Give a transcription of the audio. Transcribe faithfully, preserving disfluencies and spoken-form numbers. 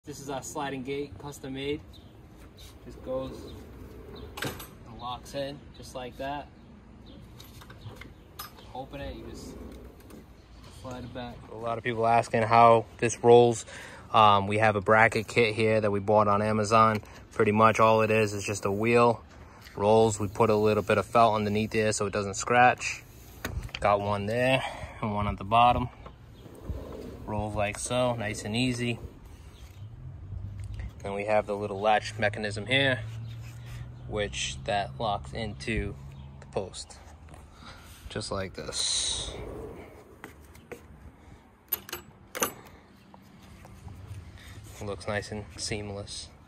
This is our sliding gate, custom made. Just goes and locks in just like that. Open it, you just slide it back. A lot of people asking how this rolls. Um, we have a bracket kit here that we bought on Amazon. Pretty much all it is is just a wheel. Rolls, we put a little bit of felt underneath there so it doesn't scratch. Got one there and one at the bottom. Rolls like so, nice and easy. And we have the little latch mechanism here, which that locks into the post, just like this. It looks nice and seamless.